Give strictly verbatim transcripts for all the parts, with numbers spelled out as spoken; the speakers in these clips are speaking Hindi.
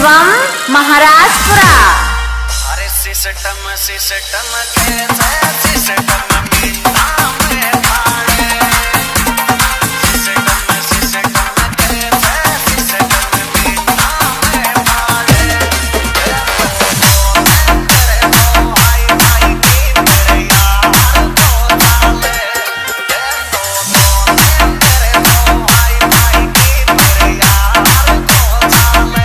शिवम महाराजपुरा। अरे सिस्टम सिस्टम कैसे सिस्टम मीठा में पाड़े, सिस्टम सिस्टम कैसे सिस्टम मीठा में पाड़े। तेरे को हाय हाय की मेरे यार को डाले, तेरे को हाय हाय की मेरे यार को डाले।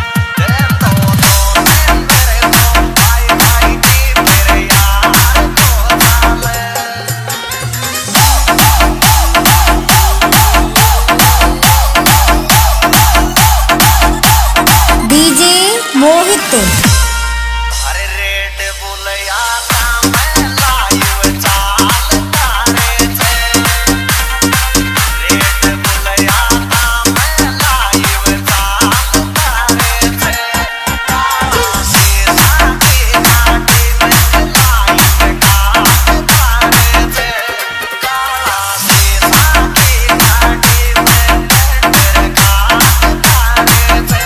डीजे मोहित। अरे रेड बुल आता मैं लाइव चाल तारे थे, रेड बुल आता मैं लाइव चाल तारे थे। काला शीशा की घाटी में लाइव काल तारे थे, काला शीशा की घाटी में तेरे काल तारे थे।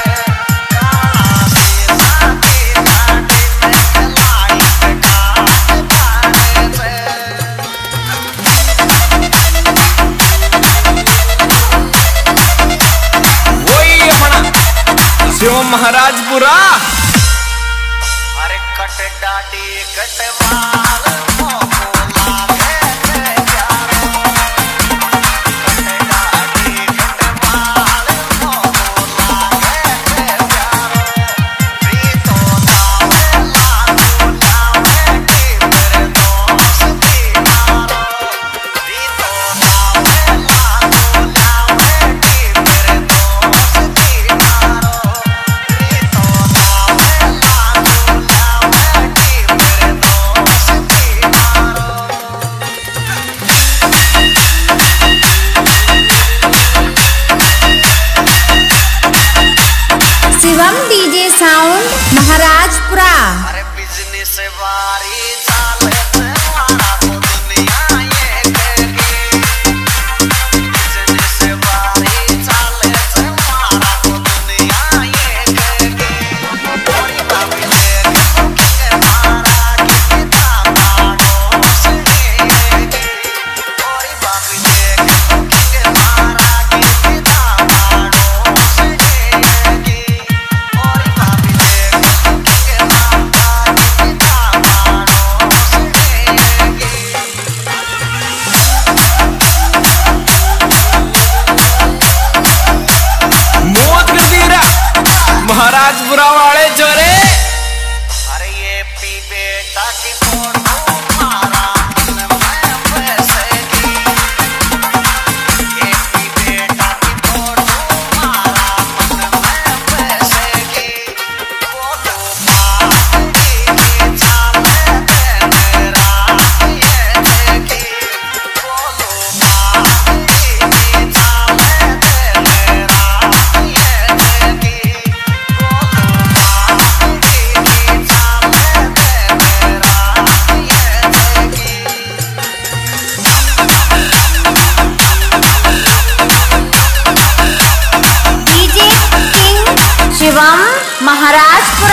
शिवम महाराजपुरा। अरे कट डाडी कटवाल मोहला के प्यारो, कट डाडी कटवाल मोहला के प्यारो। प्रीतो दावे लागू लावे की मेरे दोस्ती मारो, प्रीतो दावे लागू लावे की मेरे दोस्ती मारो। Shivam DJ sound Maharajpura. अरे बिजनेस वारी चाले से मारा तो दुनिया ये कहेगी, बिजनेस वारी चाले से मारा तो दुनिया ये कहेगी। थोड़ी बाबी देख के मारा कितना पाड़ो से देगी, थोड़ी बाबी देख के मारा कितना पाड़ो से देगी, थोड़ी बाबी देख के मारा कितना पाड़ो से देगी। मौत कर दी रा महाराजपुरा वाले चोरे। अरे ये पी बेटा की फोटो मारा मन में बसेगी, ये पी बेटा की फोटो मारा मन में बसेगी। फोटो पाती की चाले पे मेरा ये देगी, फोटो पाती की चाले पे मेरा ये देगी, फोटो पाती की चाले पे मेरा ये देगी। DJ king Shivam Maharajpura.